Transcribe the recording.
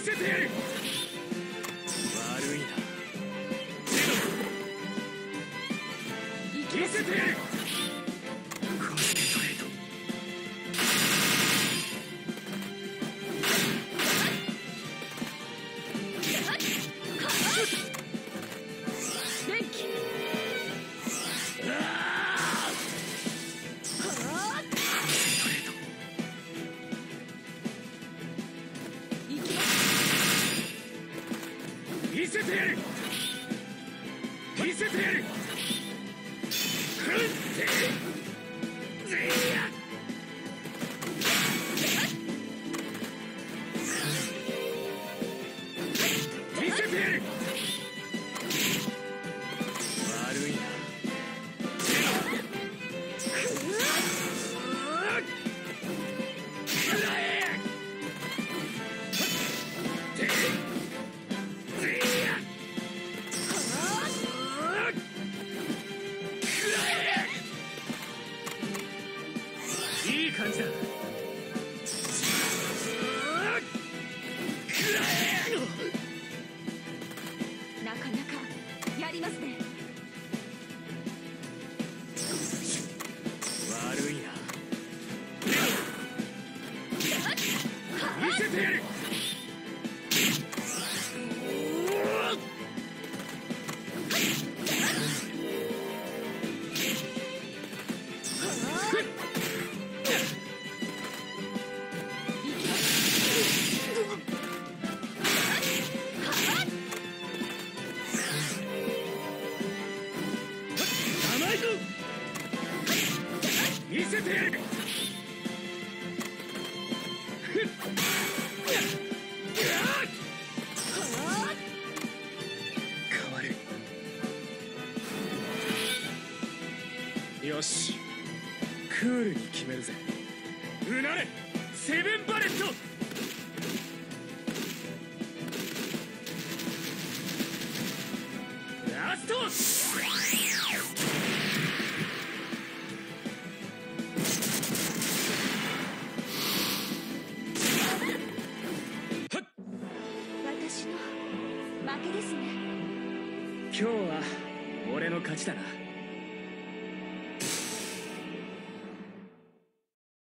せてやる。悪いな。見せてやる。コンセントレート。 電気。 見せてやる。見せてやる。見せてやる。悪いな。いい感じだ。 なかなかやりますね。 悪いな。見せてやる。甘いぞ。見せてやる。変わる。よし、クールに決めるぜ。うなれセブンバレット。ラスト。 私の負けですね。 今日は俺の勝ちだな。